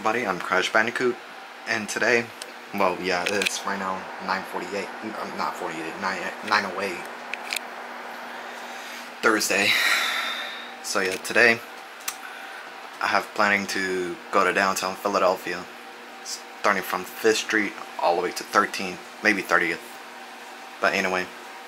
everybody, I'm Crash Bandicoot, and today, well, yeah, it's right now 9:48, not 48, 9:08, Thursday. So yeah, today, I have planning to go to downtown Philadelphia, starting from 5th Street all the way to 13th, maybe 30th, but anyway.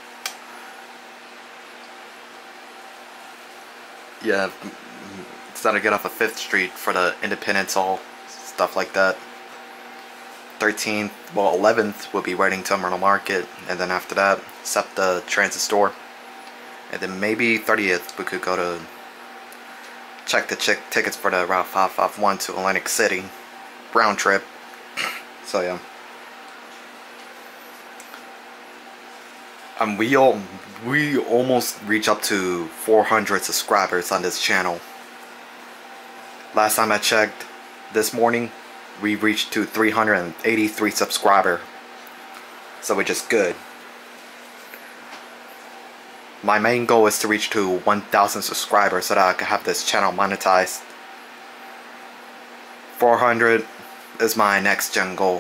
Yeah, instead of get off of 5th Street for the Independence Hall, stuff like that. 13th, well 11th will be waiting Terminal Market, and then after that, SEPTA Transit Store. And then maybe 30th, we could go to check the tickets for the Route 551 to Atlantic City, round trip. So yeah. We almost reach up to 400 subscribers on this channel. Last time I checked, this morning, we reached to 383 subscribers. So which is good. My main goal is to reach to 1,000 subscribers so that I can have this channel monetized. 400 is my next gen goal.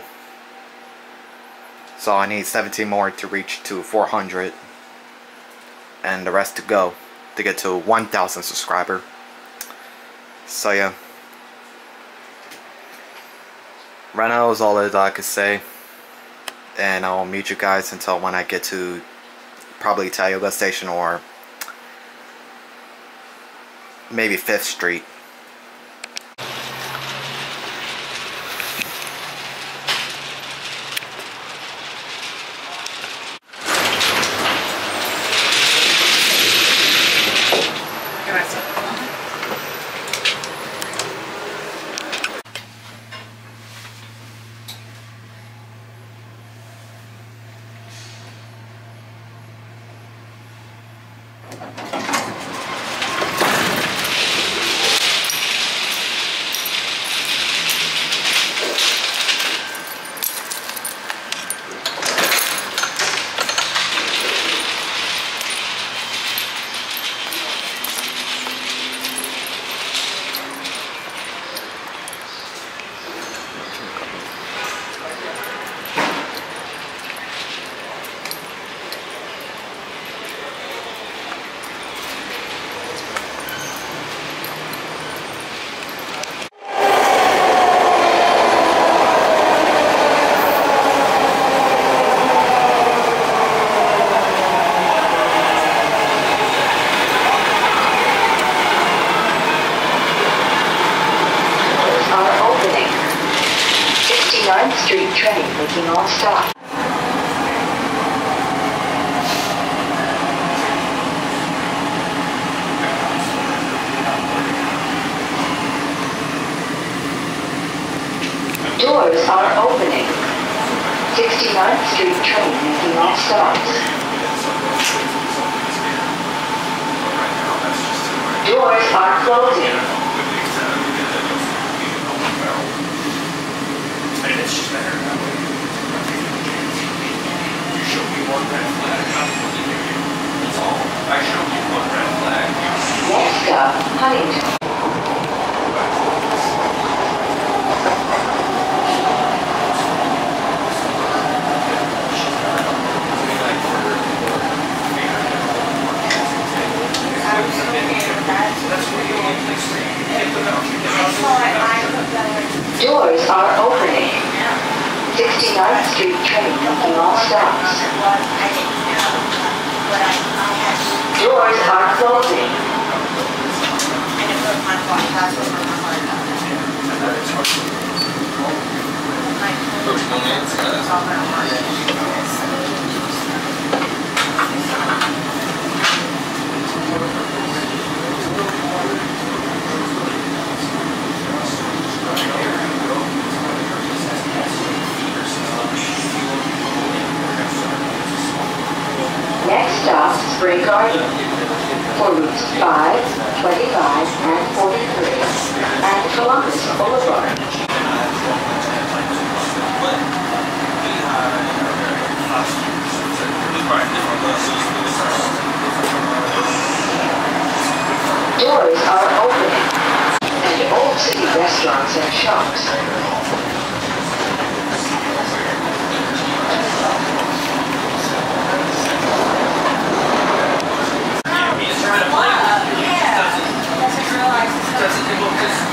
So I need 17 more to reach to 400. And the rest to go to get to 1,000 subscribers. So yeah. Right now is all that I could say. And I'll meet you guys until when I get to probably Tioga Station or maybe 5th Street. Street train making all stops. Doors are opening. 69th Street train making all stops. Doors are closing. It's just better that way. You show me one red flag, that's all. I show you one red flag. Next stop, Huntington. Doors are opening. 69th Street train making all stops. Doors are closing. Next stop, Spring Garden, for routes 5, 25, and 43, and Columbus Boulevard. Doors are opening, and Old City restaurants and shops. He's trying to play with you. He doesn't look this.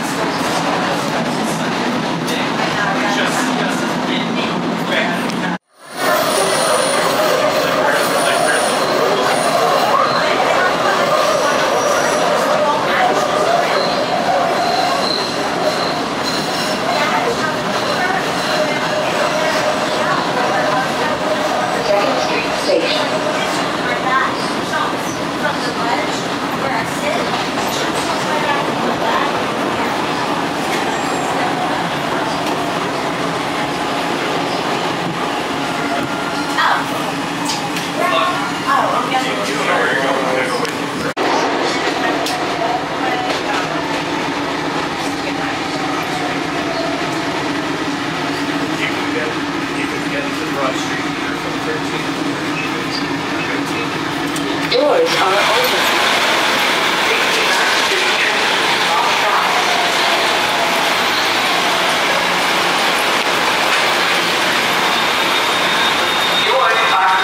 Second Street Station. Doors are open. 69th Street train all stop. Doors are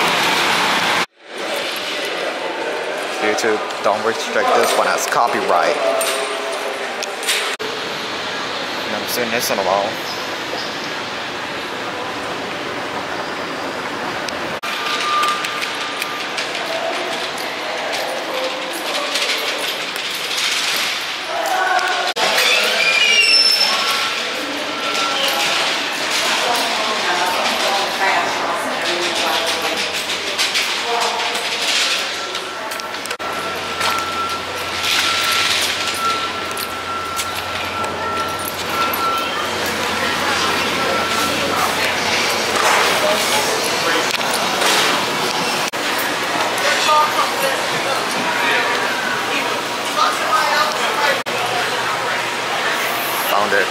closing. YouTube, don't restrict this one as copyright. Never seen this in a while. Found it.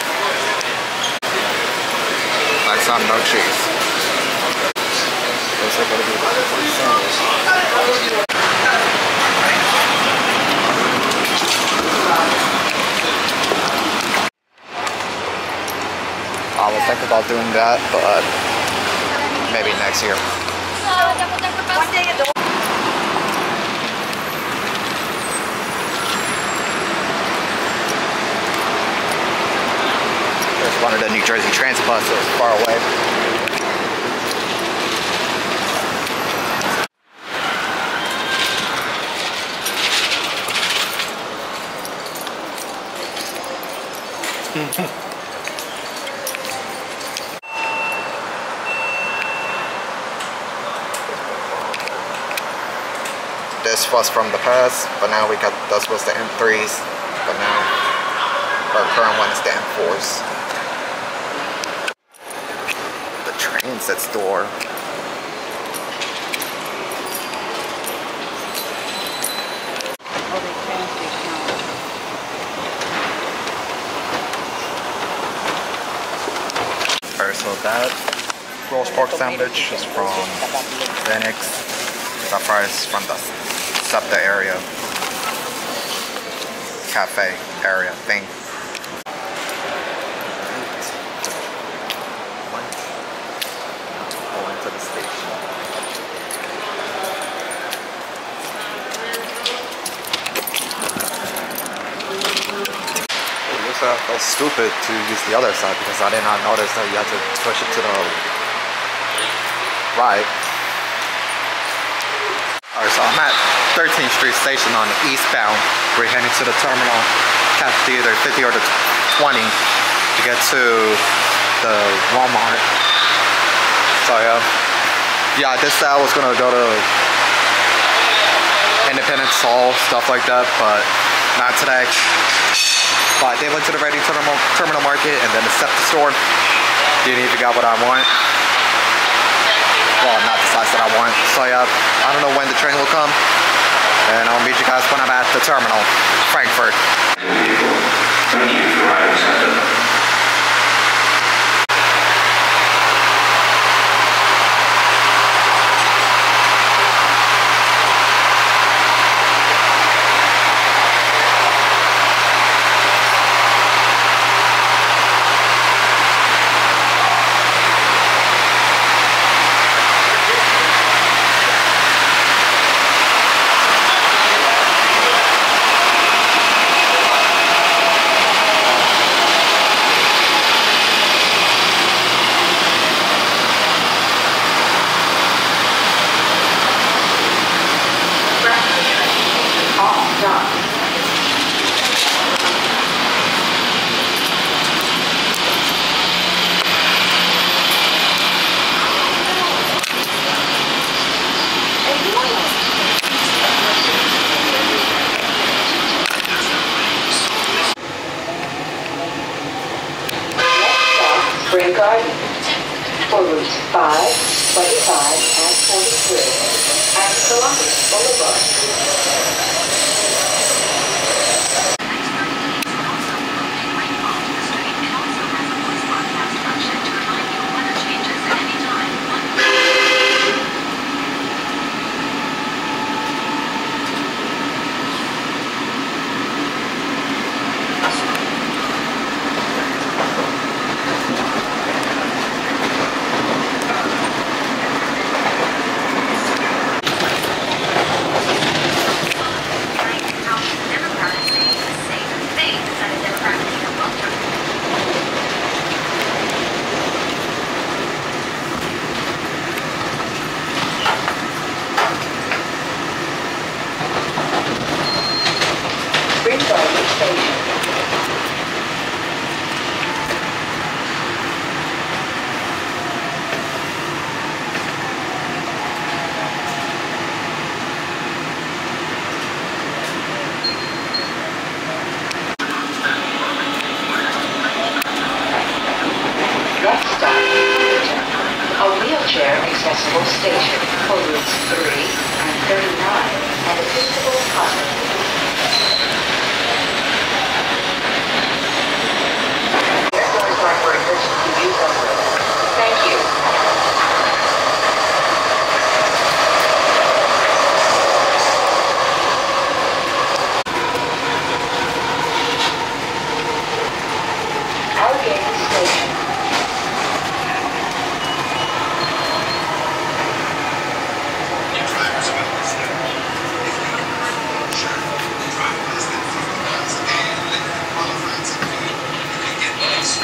Nice on no cheese. Those are gonna be the sandwich. I was thinking about doing that, but maybe next year. There's one of the New Jersey Transit buses far away. This was from the past, but now we got, this was the M3s, but now our current one is the M4s. The transit store. Alright, so that roast pork sandwich is from Phoenix. That fries from the SEPTA area, cafe area thing. Going to the station. It looks like I felt stupid to use the other side because I did not notice that you had to push it to the right. Alright, so I'm at 13th Street Station on the eastbound. We're heading to the terminal. Have to either 50 or the 20 to get to the Walmart. So yeah, I did say I was gonna go to Independence Hall, stuff like that, but not today. But I did went to the Reading Terminal Market and then the SEPTA store. Didn't even got what I want. Well, not the size that I want. So yeah, I don't know when the train will come. And I'll meet you guys when I'm at the terminal, Frankfurt. 5, 25, and 43 at Columbus Boulevard. Springvalley Station. Next stop, a wheelchair accessible station for routes 3 and 39 and Episcopal Hospital. Thank you. Allegheny Station. Drivers will listen. If you are currently insured, drive less than 50 miles a day and live in a qualified city, you can get nice.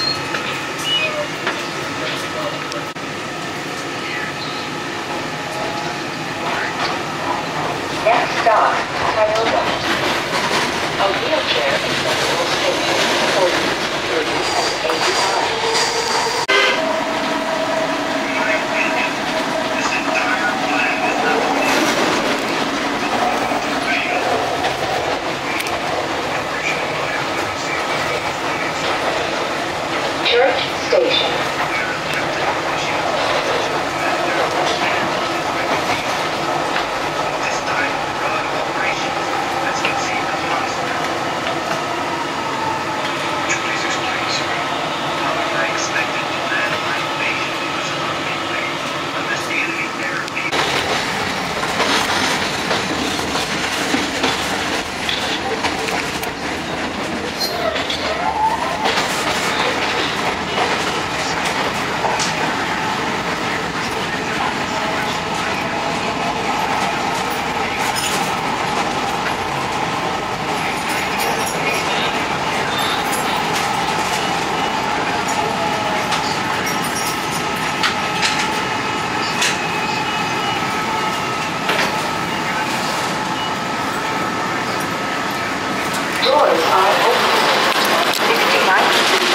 Next stop, Tioga. A wheelchair accessible station for routes 3 and 89. Church Station. This time, road operations. Let's get seen as possible. Would you please explain, sir? However, I expected to land my invasion was a runway, but the enemy therapy. Doors are open. 69th Street.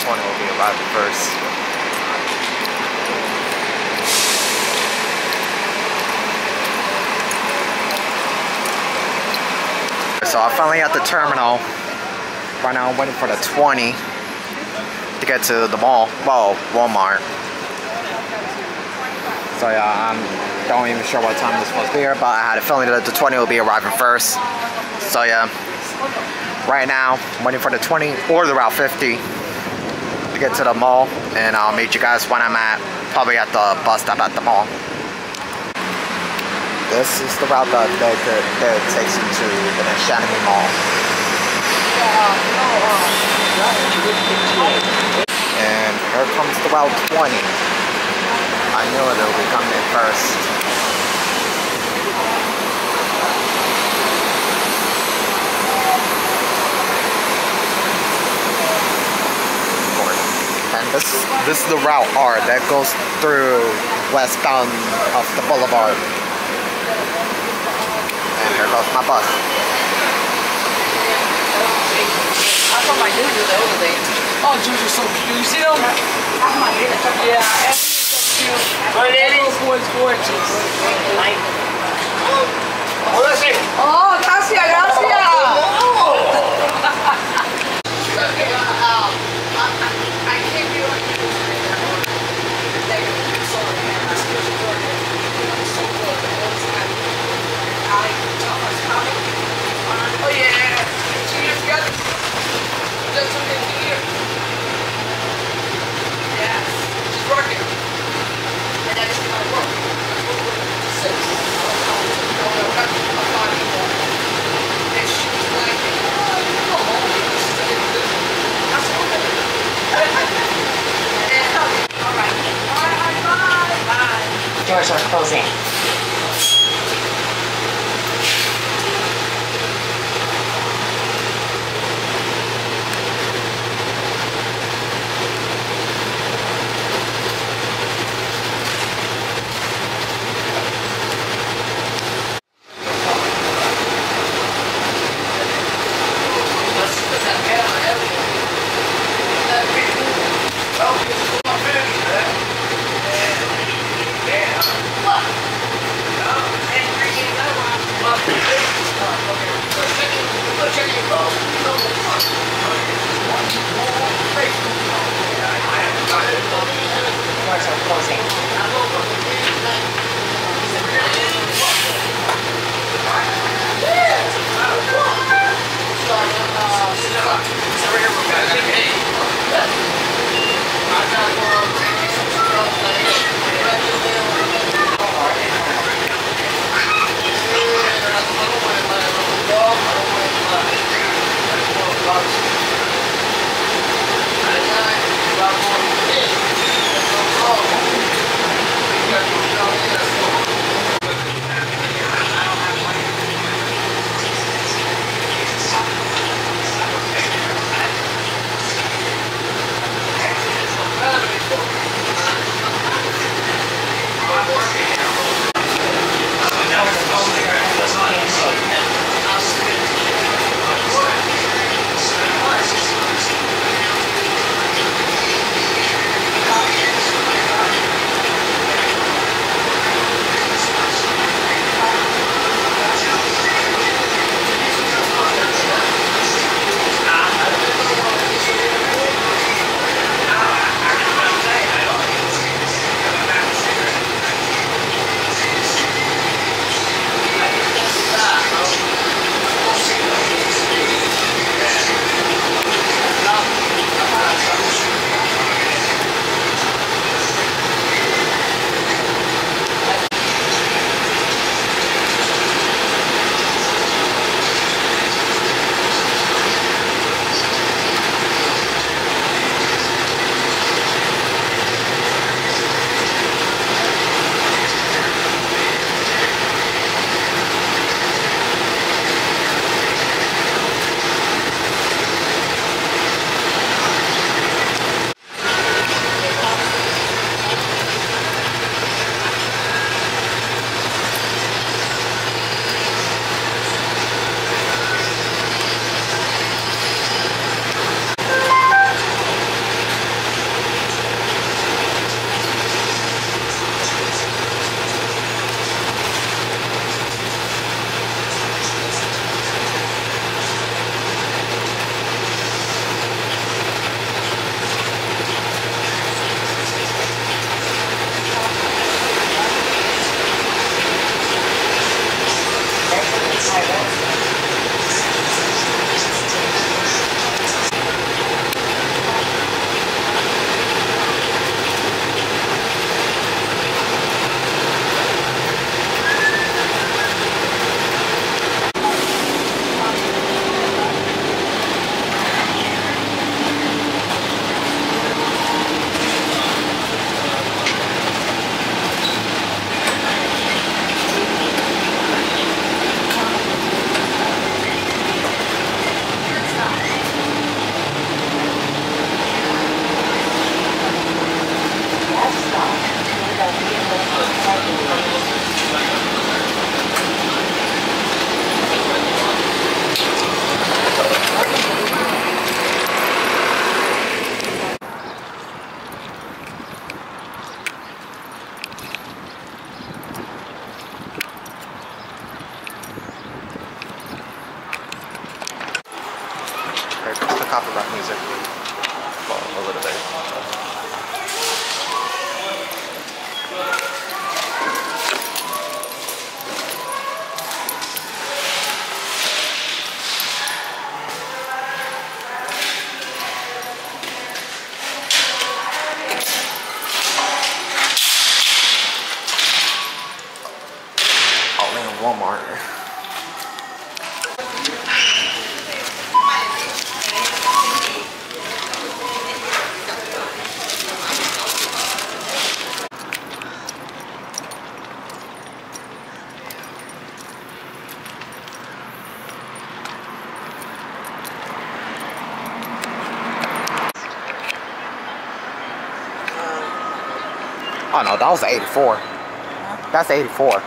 20 will be arriving first. So I'm finally at the terminal. Right now I'm waiting for the 20 to get to the mall. Well, Walmart. So yeah, I'm not even sure what time this was here, but I had a feeling that the 20 will be arriving first. So yeah, right now I'm waiting for the 20 or the Route 50 to get to the mall, and I'll meet you guys when I'm at, probably at the bus stop at the mall. This is the route that takes you to the Neshannock Mall. And here comes the Route 20. I knew it would be coming in first. And this is the Route R that goes through westbound of the boulevard. And here goes my bus. I saw my dude the other day. Oh, dudes are so cute. You see them? That's my dude. Yeah, Effie is so cute. That little boy's gorgeous. Oh, gracias, gracias. I can't be like you. Oh yeah, 2 years together. Just something here. Yes, she's working. And then she's gonna work. 6. I'm not anymore. And she was like, come home. This is a good business. I said, okay. All right. Bye. Doors are closing. Doors are closing. Oh, copyright music. Well, a little bit. Oh man, Walmart. Oh no, that was 84. That's 84.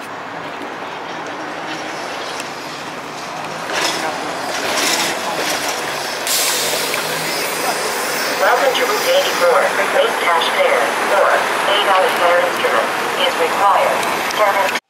Welcome to Route 84. Make cash fare or $8 fare instrument is required. Service.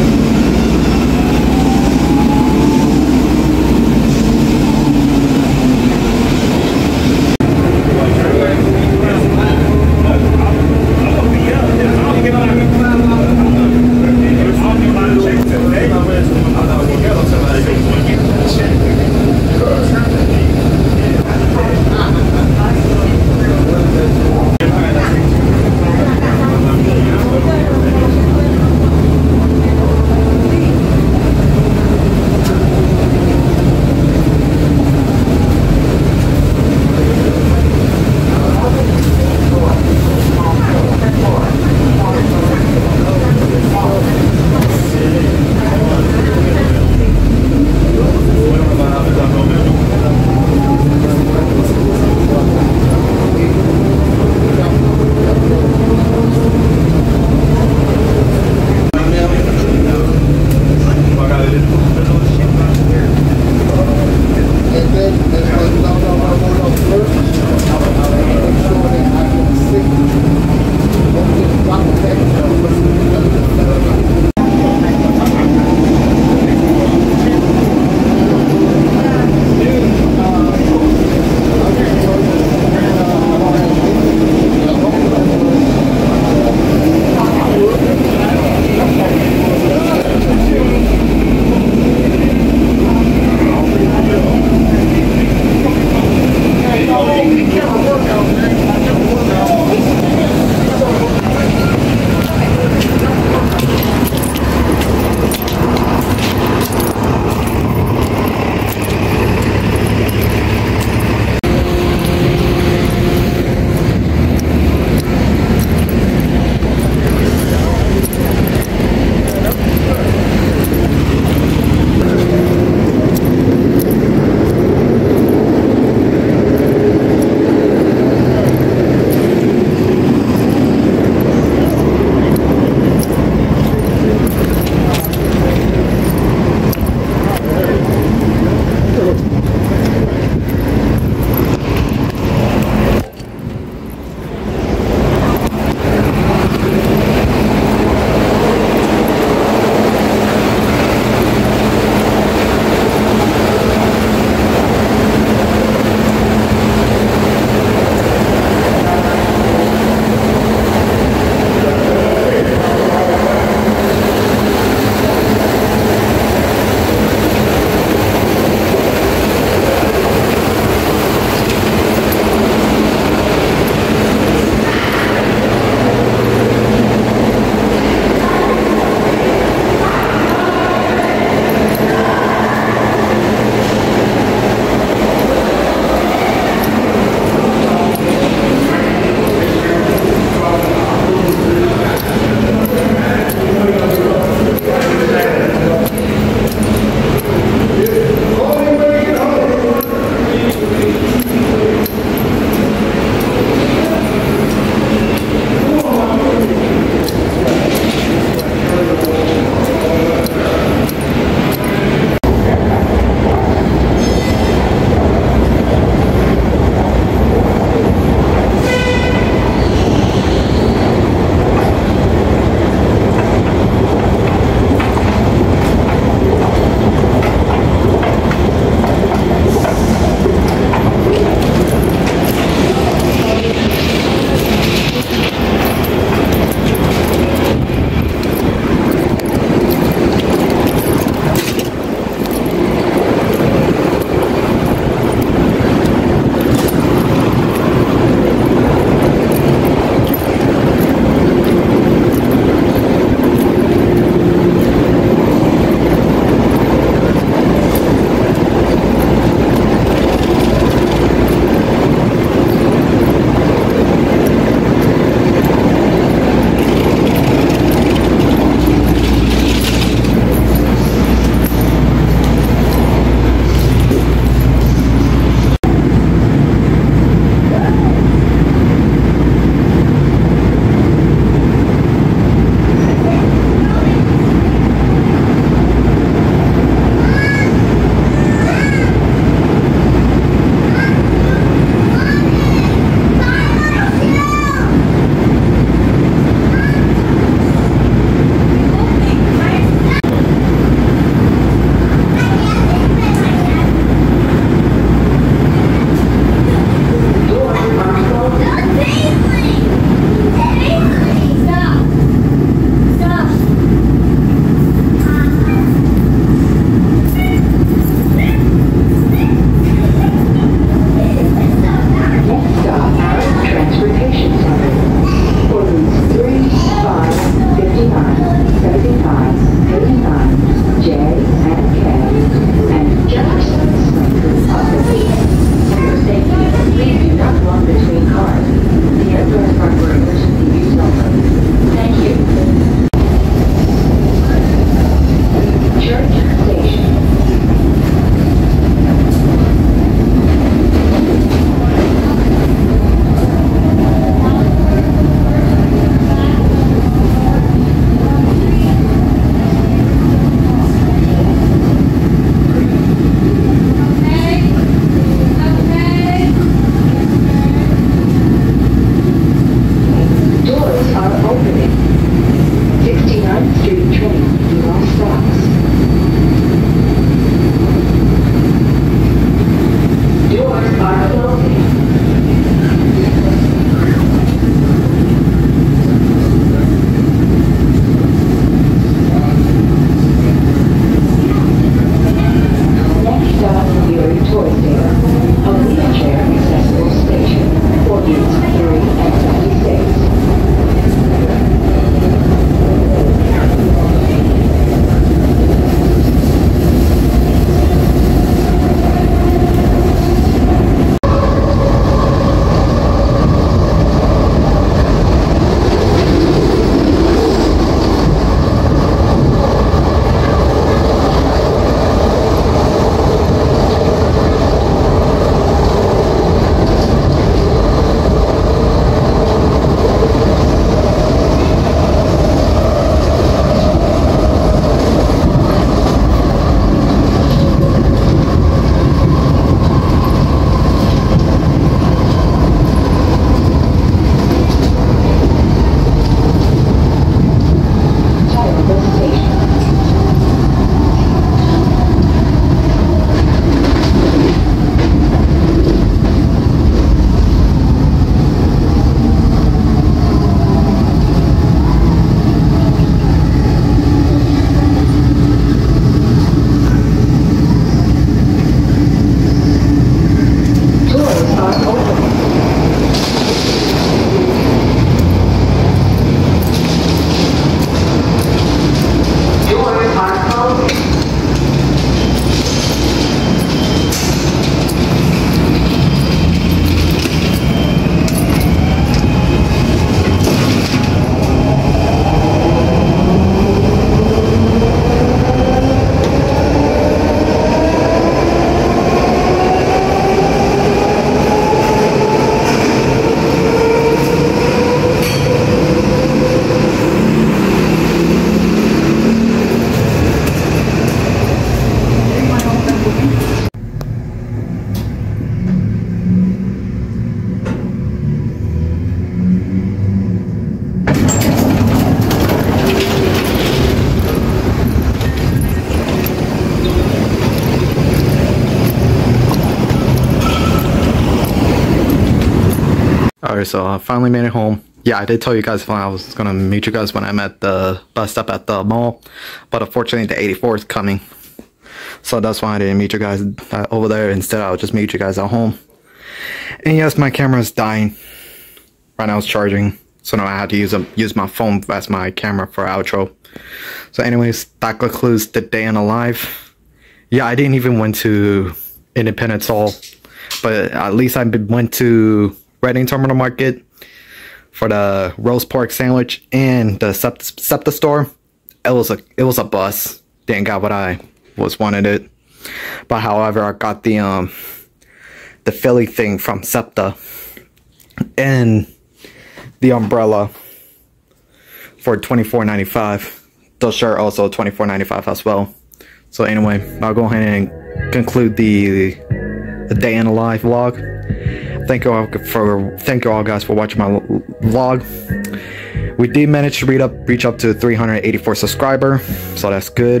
Alright, so I finally made it home. Yeah, I did tell you guys when I was gonna meet you guys when I'm at the bus stop at the mall, but unfortunately the 84 is coming, so that's why I didn't meet you guys over there. Instead, I'll just meet you guys at home. And yes, my camera is dying. Right now it's charging, so now I had to use my phone as my camera for outro. So anyways, that concludes the day in the life. Yeah, I didn't even went to Independence Hall, but at least I went to Reading Terminal Market for the roast pork sandwich and the SEPTA store. It was a bust. Didn't got what I wanted it. But however, I got the Philly thing from SEPTA and the umbrella for $24.95. The shirt also $24.95 as well. So anyway, I'll go ahead and conclude the day in the life vlog. Thank you all guys for watching my vlog. We did manage to reach up to 384 subscribers, so that's good.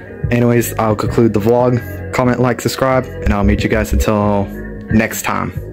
Anyways, I'll conclude the vlog. Comment, like, subscribe, and I'll meet you guys until next time.